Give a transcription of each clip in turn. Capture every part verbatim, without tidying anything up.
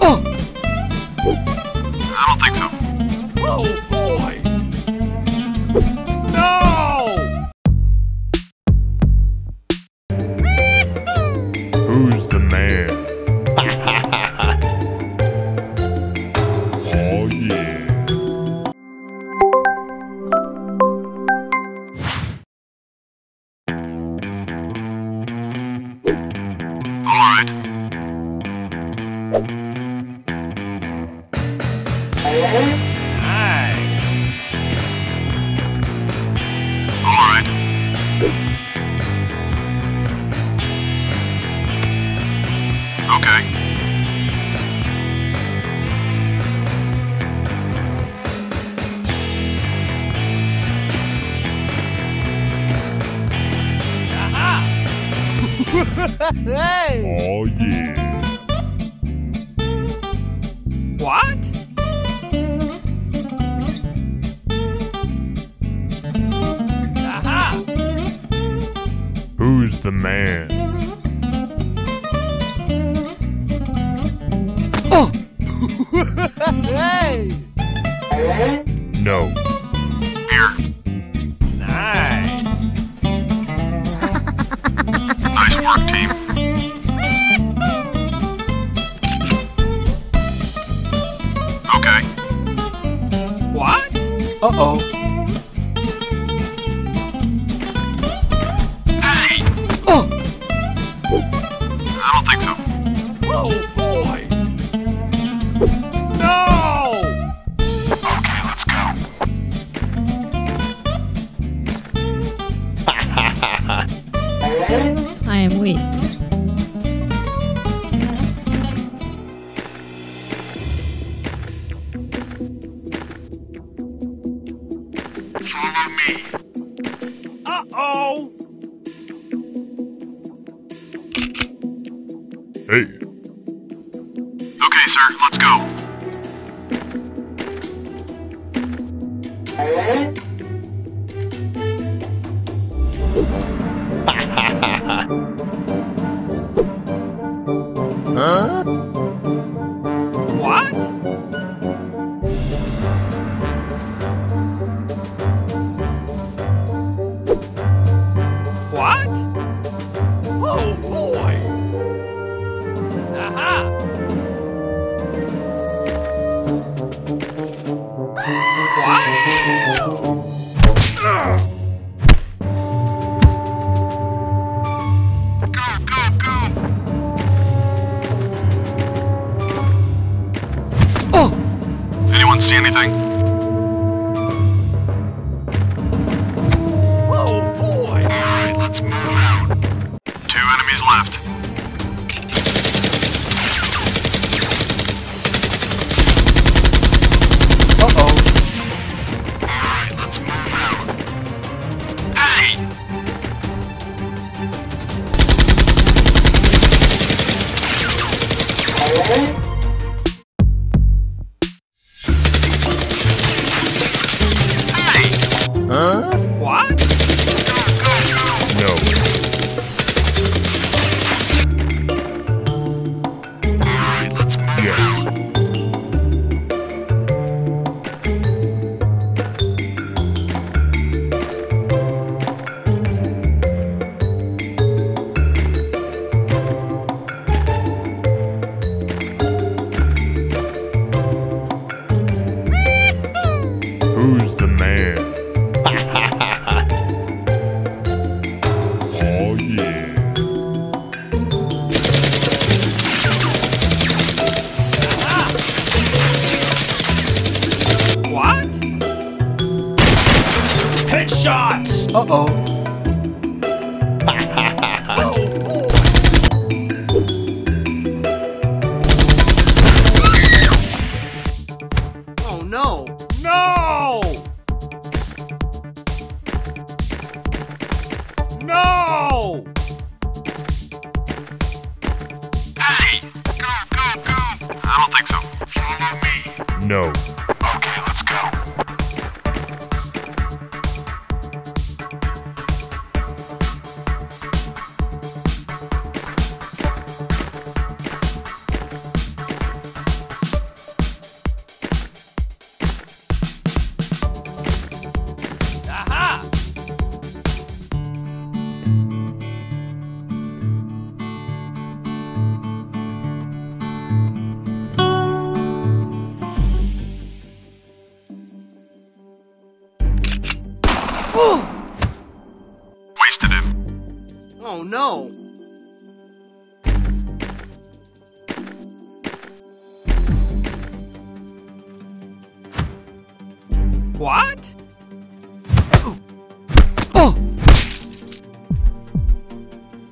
Oh! I don't think so. Oh boy! No! Who's the man? Oh yeah. All right. Nice! All right. Okay. Aha! Hey! Oh yeah. What? Aha! Who's the man? Oh! Hey! No. Here. Nice! Nice work, team. Okay. What? Uh-oh. Hey! Oh! I don't think so. Oh boy! No! Okay, let's go. I am weak. Follow me. Uh-oh! Hey. Okay, sir, let's go. Huh? What? What? Oh boy! Aha! What? Go, go, go! Oh! Anyone see anything? Oh boy! Alright, let's move out. Two enemies left. Uh-oh. Alright, let's move out. Hey! Hey! Huh? What? No. Alright, let's move Yes. out. Who's the man? Oh yeah. What? Headshots! Uh-oh. Oh boy! Oh no! No! No! Hey! Go, go, go! I don't think so. Follow me. No. Okay, let's go.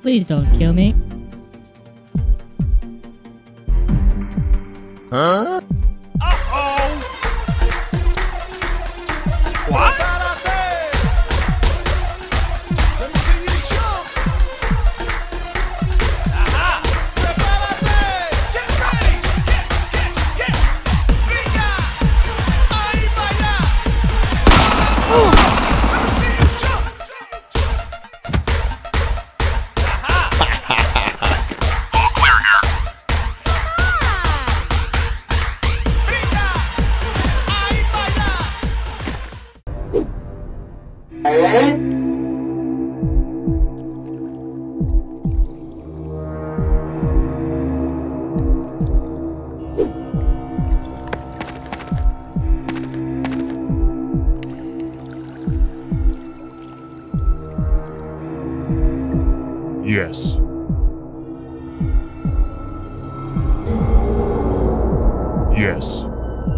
Please don't kill me. Huh? Uh-oh! What? Let me see you jump. Aha! Get ready. Get, get, get. Venga. Ahí vaya. Let me see you jump. All clear here. Venga. Ahí vaya. Yes. Yes.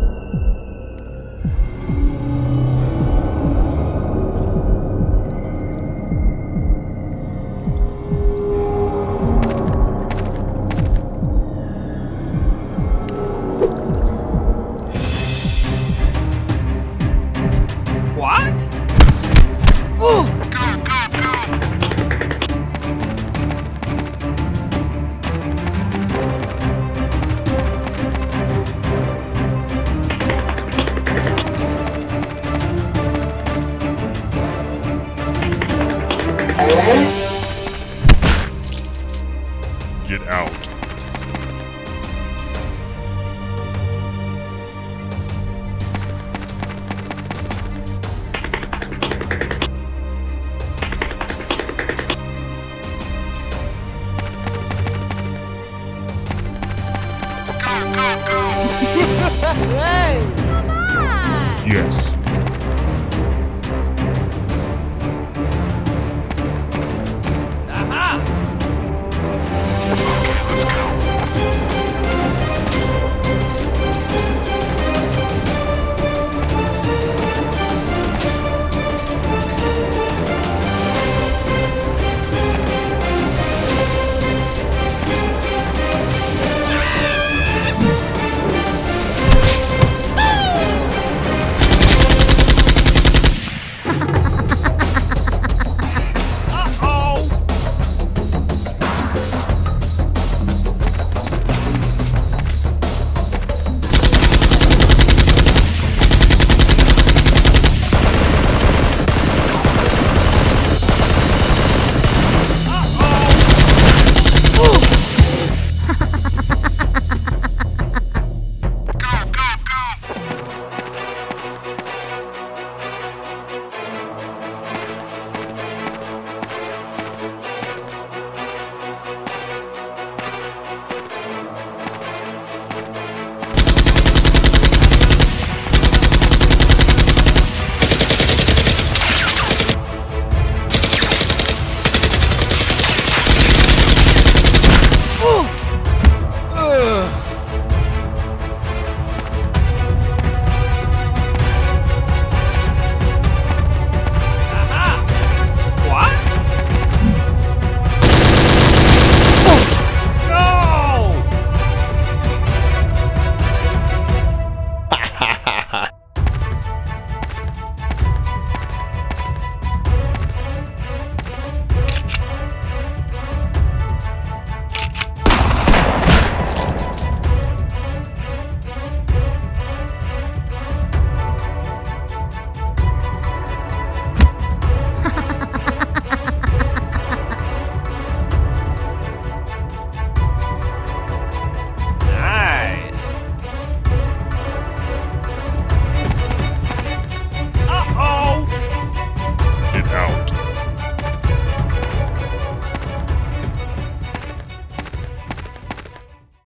What? Get out. Yes.